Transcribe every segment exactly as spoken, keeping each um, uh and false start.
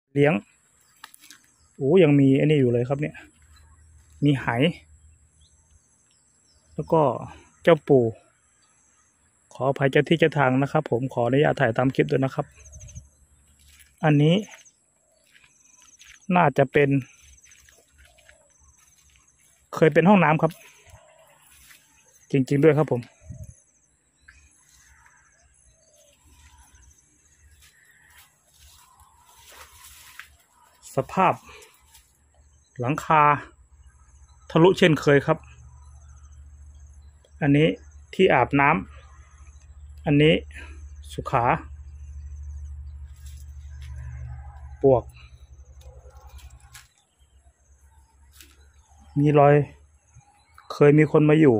เลี้ยงโอ้ยังมีไอ้นี่อยู่เลยครับเนี่ยมีไหแล้วก็เจ้าปู่ขออภัยเจ้าที่เจ้าทางนะครับผมขออนุญาตถ่ายตามคลิปด้วยนะครับอันนี้น่าจะเป็นเคยเป็นห้องน้ำครับจริงๆด้วยครับผมสภาพหลังคาทะลุเช่นเคยครับอันนี้ที่อาบน้ำอันนี้สุขาปวกมีรอยเคยมีคนมาอยู่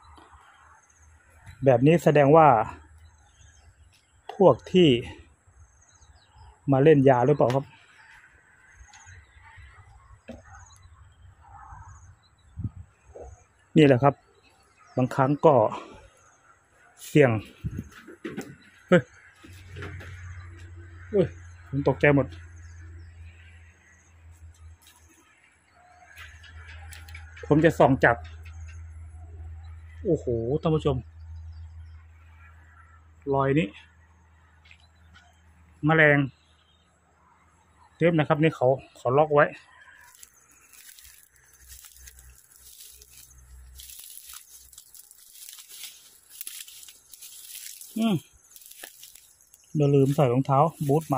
แบบนี้แสดงว่าพวกที่มาเล่นยาหรือเปล่าครับนี่แหละครับบางครั้งก็เสี่ยงเฮ้ยเฮ้ยผมตกใจหมดผมจะส่องจับโอ้โหท่านผู้ชมรอยนี้แมลงเต็มนะครับนี่เขาเขาล็อกไว้อืมเดี๋ยวลืมใส่รองเท้าบูทมา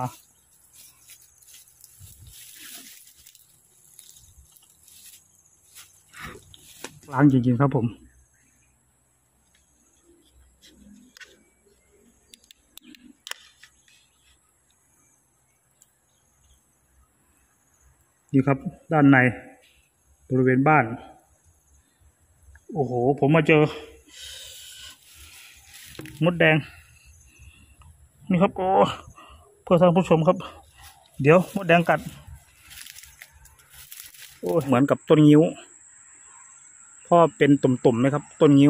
ล้างจริงๆครับผมนี่ครับด้านในบริเวณบ้านโอ้โหผมมาเจอมดแดงนี่ครับโอ้เพื่อท่านผู้ชมครับเดี๋ยวมดแดงกัดโอ้เหมือนกับต้นงิ้วพ่อเป็นตุ่มๆไหมครับต้นงิ้ว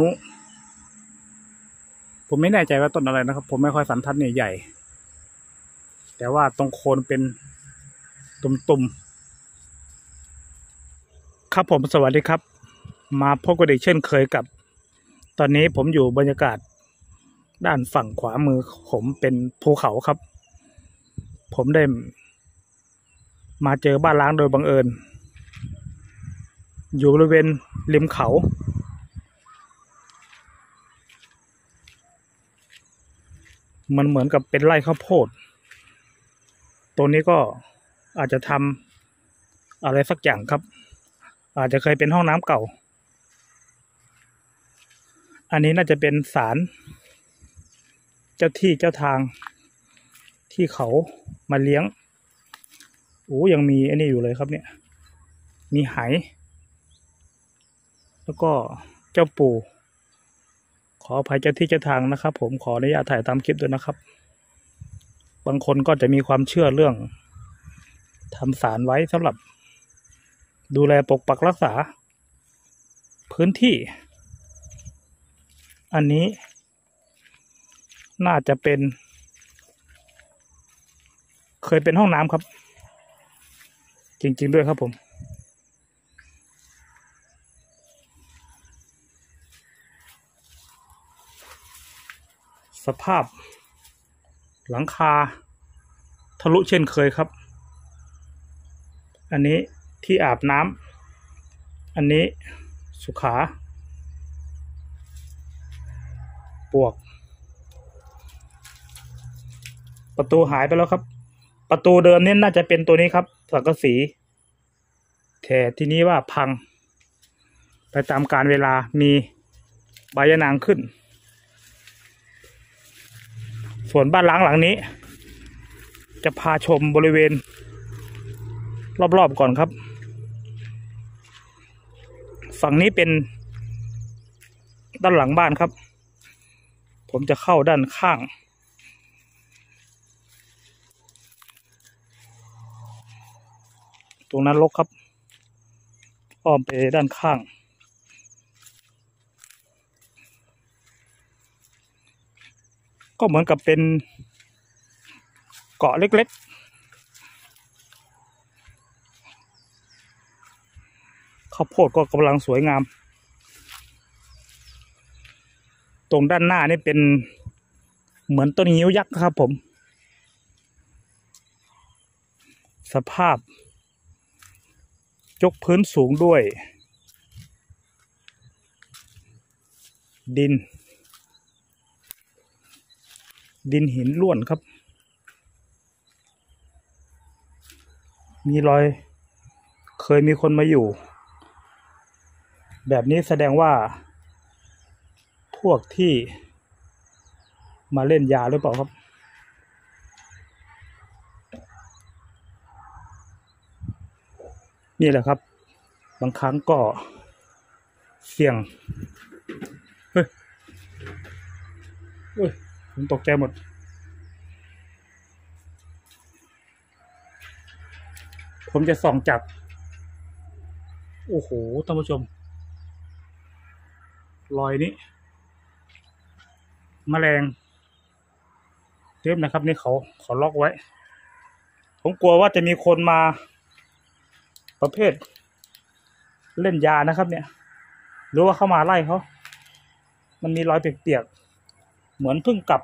ผมไม่แน่ใจว่าต้นอะไรนะครับผมไม่ค่อยสันทัดเนี่ยใหญ่แต่ว่าตรงโคนเป็นตุ่มๆครับผมสวัสดีครับมาพบกันอีกเช่นเคยกับตอนนี้ผมอยู่บรรยากาศด้านฝั่งขวามือผมเป็นภูเขาครับผมได้มาเจอบ้านล้างโดยบังเอิญอยู่บริเวณริมเขามันเหมือนกับเป็นไร่ข้าวโพดตรงนี้ก็อาจจะทำอะไรสักอย่างครับอาจจะเคยเป็นห้องน้ำเก่าอันนี้น่าจะเป็นศาลเจ้าที่เจ้าทางที่เขามาเลี้ยงโอ้ยังมีไอ้นี่อยู่เลยครับเนี่ยมีไหแล้วก็เจ้าปู่ขออภัยเจ้าที่เจ้าทางนะครับผมขออนุญาตถ่ายตามคลิปด้วยนะครับบางคนก็จะมีความเชื่อเรื่องทำศาลไว้สำหรับดูแลปกปักรักษาพื้นที่อันนี้น่าจะเป็นเคยเป็นห้องน้ำครับจริงๆด้วยครับผมสภาพหลังคาทะลุเช่นเคยครับอันนี้ที่อาบน้ำอันนี้สุขาปวกประตูหายไปแล้วครับประตูเดิมนี่น่าจะเป็นตัวนี้ครับสังกะสีแต่ทีนี้ว่าพังไปตามกาลเวลามีใบยะนางขึ้นส่วนบ้านล้างหลังนี้จะพาชมบริเวณรอบๆก่อนครับฝั่งนี้เป็นด้านหลังบ้านครับผมจะเข้าด้านข้างตรงนั้นรกครับอ้อมไปด้านข้างก็เหมือนกับเป็นเกาะเล็กข้าวโพดก็กำลังสวยงามตรงด้านหน้านี่เป็นเหมือนต้นงิ้วยักษ์ครับผมสภาพยกพื้นสูงด้วยดินดินหินล้วนครับมีรอยเคยมีคนมาอยู่แบบนี้แสดงว่าพวกที่มาเล่นยาหรือเปล่าครับนี่แหละครับบางครั้งก็เสี่ยงเฮ้ยเฮ้ยผมตกใจหมดผมจะส่องจับโอ้โหท่านผู้ชมรอยนี้แมลงเต็มนะครับนี่เขาเขาล็อกไว้ผมกลัวว่าจะมีคนมาประเภทเล่นยานะครับเนี่ยหรือว่าเข้ามาไล่เขามันมีรอยเปียกๆเหมือนเพิ่งกลับ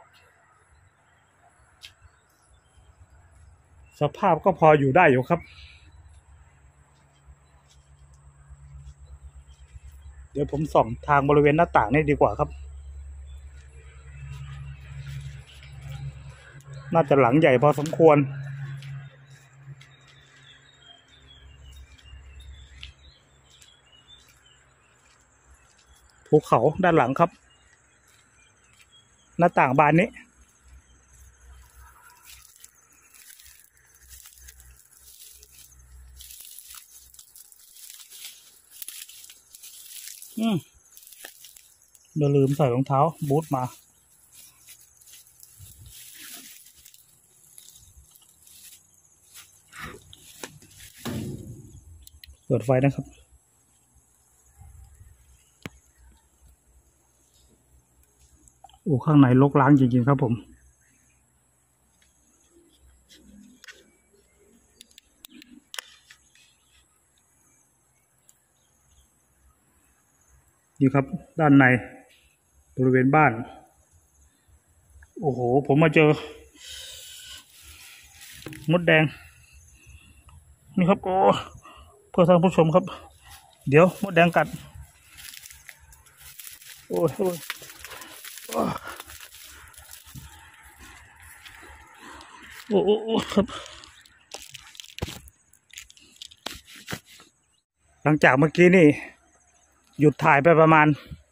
สภาพก็พออยู่ได้อยู่ครับเดี๋ยวผมส่องทางบริเวณหน้าต่างนี่ดีกว่าครับน่าจะหลังใหญ่พอสมควรภูเขาด้านหลังครับหน้าต่างบานนี้อืมอย่าลืมใส่รองเท้าบูทมาเปิดไฟนะครับโอ้ข้างในรกร้างจริงๆครับผมนี่ครับด้านในบริเวณบ้านโอ้โหผมมาเจอมดแดงนี่ครับโอ้เพื่อท่านผู้ชมครับเดี๋ยวมดแดงกัดโอ้ยโอ้ยโอ้โอ้โอ้ครับหลังจากเมื่อกี้นี่หยุดถ่ายไปประมาณ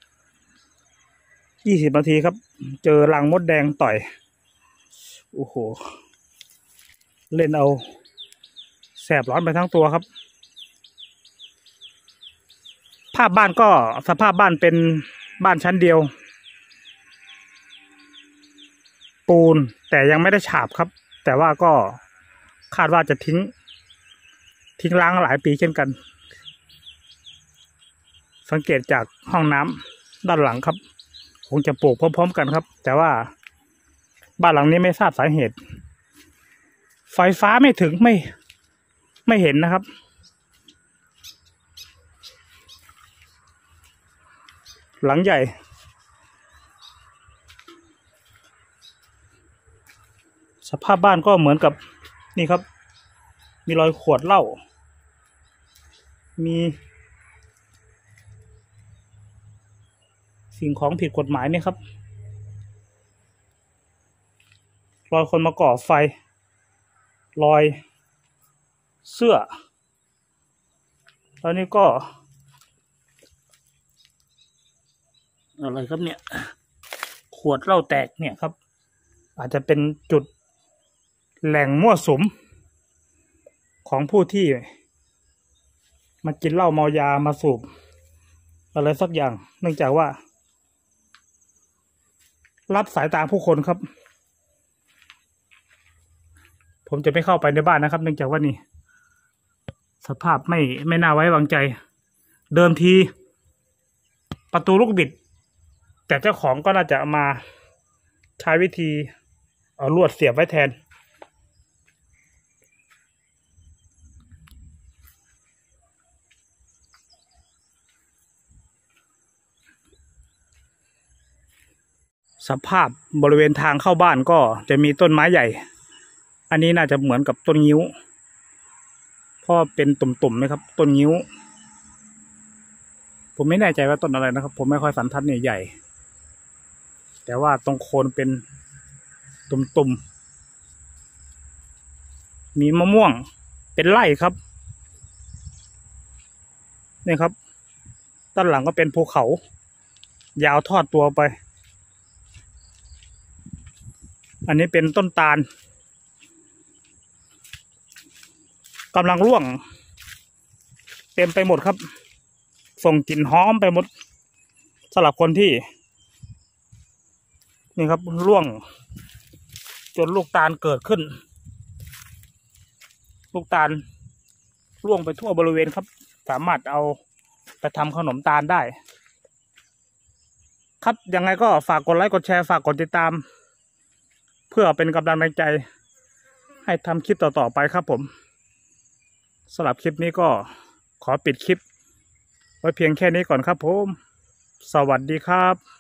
ยี่สิบนาทีครับเจอรังมดแดงต่อยโอ้โหเล่นเอาแสบร้อนไปทั้งตัวครับภาพบ้านก็สภาพบ้านเป็นบ้านชั้นเดียวปูนแต่ยังไม่ได้ฉาบครับแต่ว่าก็คาดว่าจะทิ้งทิ้งร้างหลายปีเช่นกันสังเกตจากห้องน้ำด้านหลังครับคงจะปลูกพร้อมๆกันครับแต่ว่าบ้านหลังนี้ไม่ทราบสาเหตุไฟฟ้าไม่ถึงไม่ไม่เห็นนะครับหลังใหญ่สภาพบ้านก็เหมือนกับนี่ครับมีรอยขวดเหล้ามีสิ่งของผิดกฎหมายนี่ครับรอยคนมาก่อไฟรอยเสื้อแล้วนี่ก็อะไรครับเนี่ยขวดเหล้าแตกเนี่ยครับอาจจะเป็นจุดแหล่งมั่วสุมของผู้ที่มากินเหล้าเมายามาสูบอะไรสักอย่างเนื่องจากว่ารับสายตาผู้คนครับผมจะไม่เข้าไปในบ้านนะครับเนื่องจากว่านี่สภาพไม่ไม่น่าไว้วางใจเดิมทีประตูลูกบิดแต่เจ้าของก็น่าจะมาใช้วิธีเอาลวดเสียบไว้แทนสภาพบริเวณทางเข้าบ้านก็จะมีต้นไม้ใหญ่อันนี้น่าจะเหมือนกับต้นงิ้วเพราะเป็นตุ่มๆไหมครับต้นงิ้วผมไม่แน่ใจว่าต้นอะไรนะครับผมไม่ค่อยสันทัดเนี่ยใหญ่แต่ว่าตรงโคนเป็นตุ่มๆมีมะม่วงเป็นไร่ครับนี่ครับด้านหลังก็เป็นภูเขายาวทอดตัวไปอันนี้เป็นต้นตาลกำลังร่วงเต็มไปหมดครับส่งกลิ่นหอมไปหมดสำหรับคนที่นี่ครับร่วงจนลูกตาลเกิดขึ้นลูกตาลร่วงไปทั่วบริเวณครับสามารถเอาไปทำขนมตาลได้ครับยังไงก็ฝากกดไลค์กดแชร์ฝากกดติดตามเพื่อเป็นกำลังใจให้ทำคลิปต่อๆไปครับผมสำหรับคลิปนี้ก็ขอปิดคลิปไว้เพียงแค่นี้ก่อนครับผมสวัสดีครับ